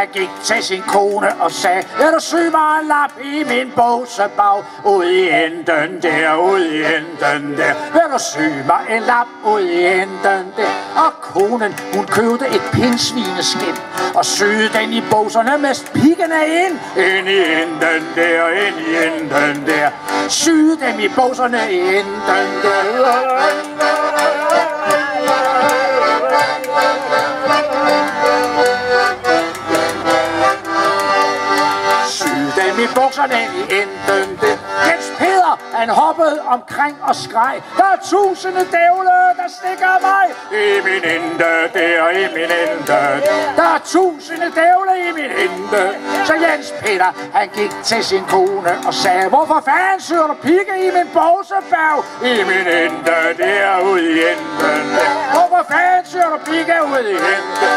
han gik til sin kone og sagde, ja, du syg mig en lap i min båsebag, ud i enden der, ud i enden der. Vil du sy mig en lap ud i enden der? Og konen, hun købte et pindsvineskind og syede den i båserne med pikkene ind. Ind i enden der, ind i enden der. Syede dem i båserne i enden der. I bukserne i enden. Jens Peder, han hoppede omkring og skreg. Der er tusinde dævle, der stikker mig i min ende, der i min ende. Der er tusinde dævle i min ende. Så Jens Peder, han gik til sin kone og sagde, hvorfor fanden syr du pikke i min båsebag? I min ende, der ude i enden. Hvorfor fanden syr du pikke ude i enden?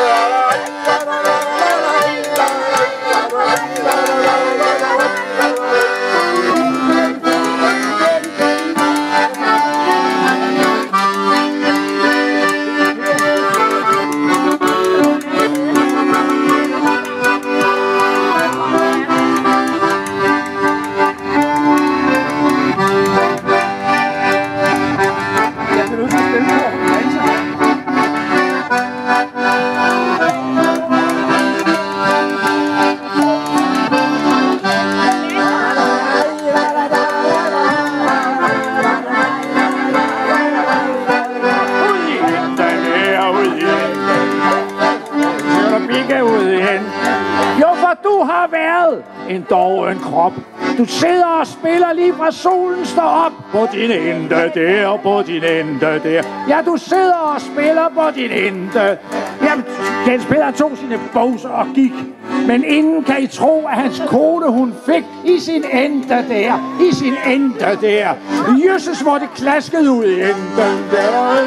En doven krop. Du sidder og spiller lige fra solen står op på din ende der, på din ende der. Ja, du sidder og spiller på din ende. Jamen, Jens Peder tog sine bogser og gik. Men inden kan I tro, at hans kone hun fik i sin ende der, i sin ende der. Jøsses, hvor det klaskede ud i enden der.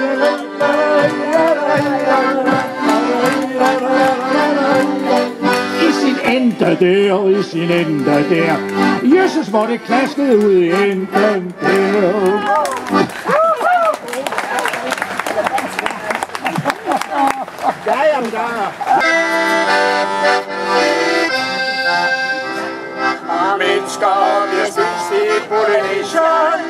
I sin ende der, i sin ende der. Jøsses, hvor det klaskede ud i enden der. Mennesker bliver spist i Polynesien.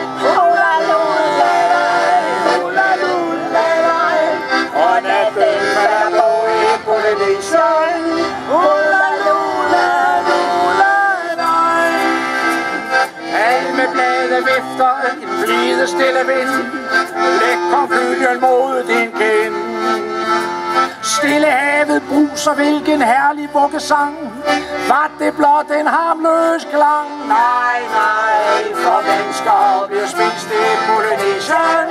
Og natten falder på i Polynesien. Alle med blade vifter en blide stille vind. Lækker bølgen mod din kind. Stille havet bruser, hvilken herlig vuggesang. Var det blot en harmløs klang? Nej, nej, for mennesker bliver spist i Polynesien.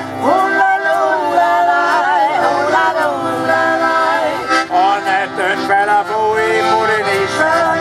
Og natten falder på i Polynesien.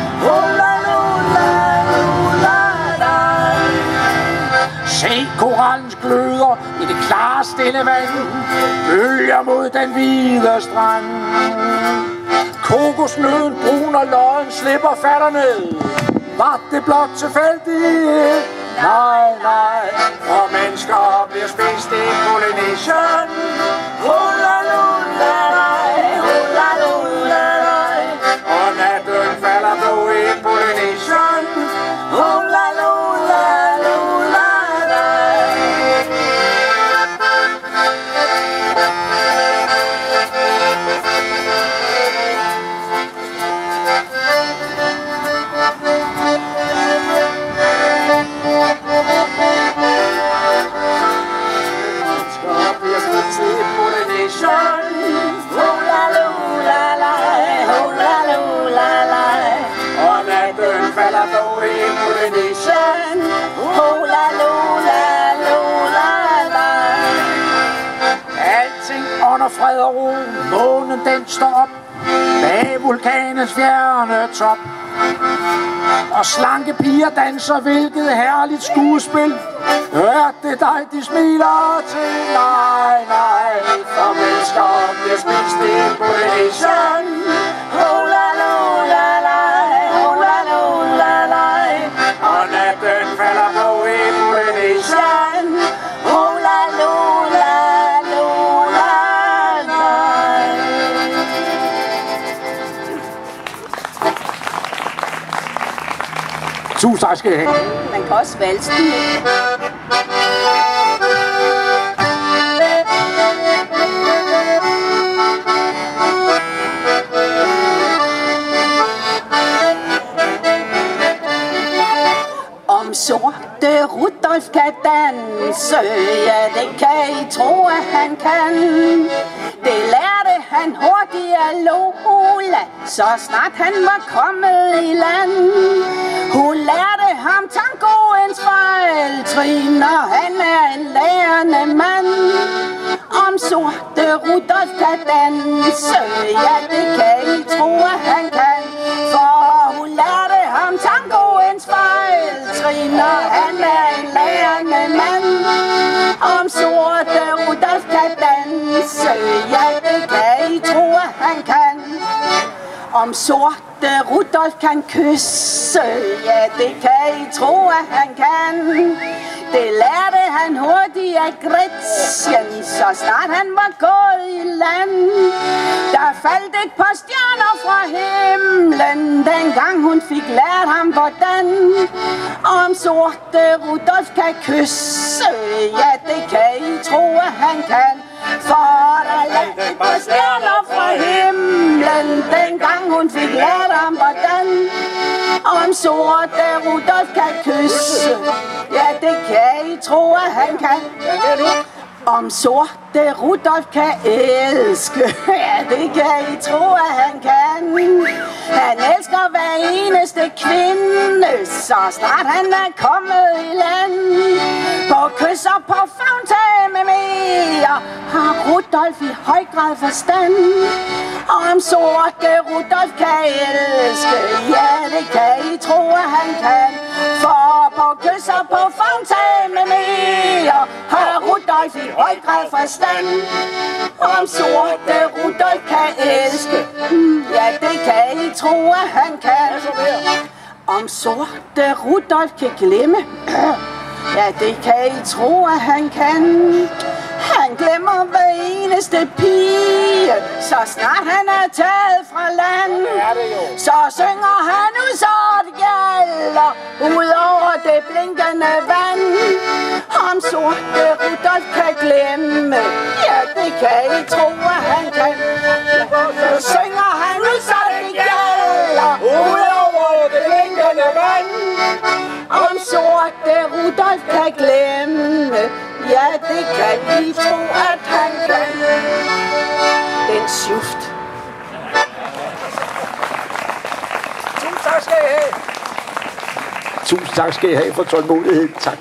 Se korallens gløder i det klare stille vand. Bølger mod den hvide strand. Kokosnøden brun og løgen slipper fatter ned. Var det blot tilfældigt? Nej, nej, og mennesker bliver spist i Polynesien. Og natten falder på i Polynesien. Alting under fred og ro. Månen den står op bag vulkanens fjerne top. Og slanke piger danser, hvilket herligt skuespil. Hør det dig, de smiler til. Nej, nej, for mennesker bliver spist i Polynesien. Og natten falder på i Polynesien. Tusind tak skal I have. Man kan også valse den. Om Sorte Rudolf kan danse, ja det kan I tro at han kan. Det lærte han hurtigt af Lola, så snart han var kommet i land. Hun lærte ham tangoens fejltrin, og han er en lærende mand. Om Sorte Rudolf kan danse, ja det kan I tro at han kan. For hun lærte ham tangoens fejltrin, og han er en lærende mand. Om Sorte Rudolf kan danse, ja det kan I tro at han kan. Om Sorte Rudolf kan kysse, ja det kan I tro at han kan. Det lærte han hurtigt af Gretchen, så snart han var gået i land. Der faldt et par stjerner fra himlen, dengang hun fik lært ham hvordan. Om Sorte Rudolf kan kysse, ja det kan I tro at han kan. For der faldt et par stjerner fra himlen, dengang hun fik lært ham hvordan. Om Sorte Rudolf kan kysse, ja det kan I tro at han kan. Om Sorte Rudolf kan elske, ja det kan I tro at han kan. Han elsker hver eneste kvinde, så snart han er kommet i land. På kys og på favntag med mere har Rudolf i høj grad forstand. Om Sorte Rudolf kan elske, ja det kan I tro at han kan. For på kys og på favntag med mere har Rudolf i høj grad forstand. Om Sorte Rudolf kan elske, ja det kan I tro at han kan. Om Sorte Rudolf kan glemme, ja det kan I tro at han kan. Han glemmer hver eneste pige, så snart han er taget fra land. Så synger han ud så det gælder, ud over det blinkende vand. Om Sorte Rudolf kan glemme, ja det kan I tro at han kan. Så synger han ud så det gælder, ud over det blinkende vand. Om Sorte Rudolf kan glemme, ja det kan I tro at han kan. Den sjuft. Tusind tak skal I have. Tusind tak skal I have for tålmodigheden. Tak.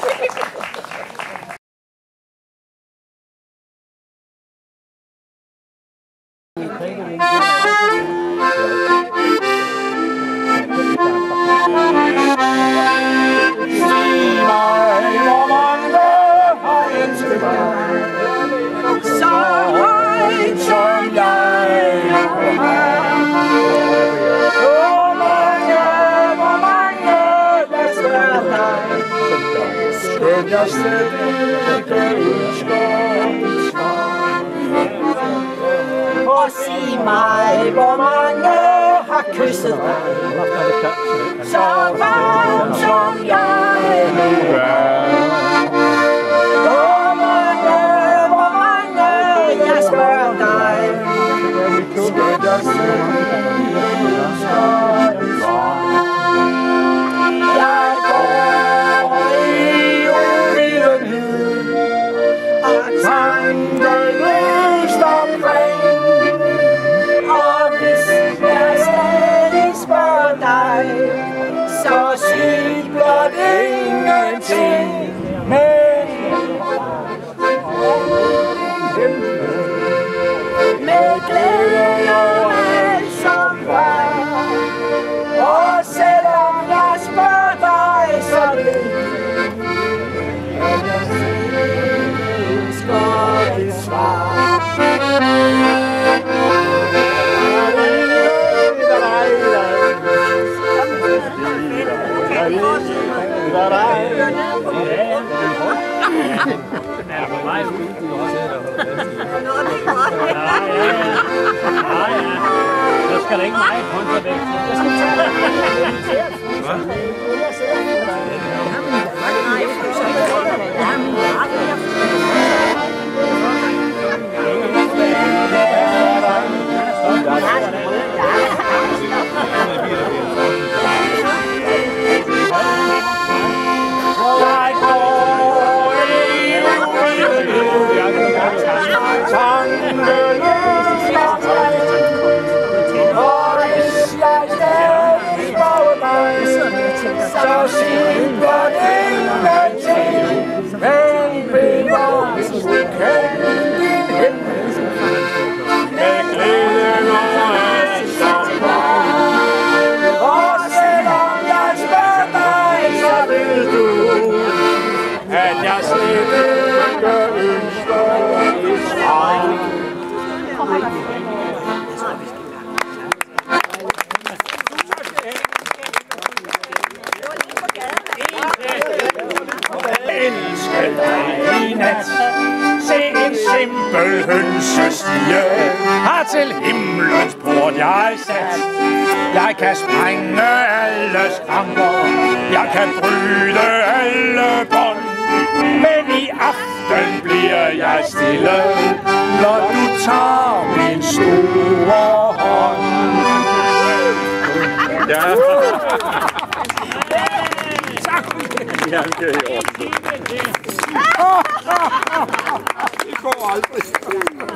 Og sig mig, hvor mange har kysset dig, så varmt som jeg nu er. Hvor mange, jeg spørger dig, skal jeg sætte jeg går i uvidenhed og tankeløst omkring. Og hvis jeg stadig spørger dig, så sig blot ingenting. Med glæde og alt som var. Og selvom jeg spørger dig, så vil jeg ønsker et svar. Så skal der ikke meget kontra væk. skulle kende din himmel. Med glæde og som mig. Og selvom jeg spørger dig, så ved du, at jeg slet ikke ønsker et svar. Elsket dig i nat. Se en simpel hønsestige har til himlens port jeg sat. Jeg kan sprænge alle skranker, jeg kan bryde alle bånd, men i aften bliver jeg stille, når du tager min store hånd. Ja. Ja, det er jo også. Det går aldrig.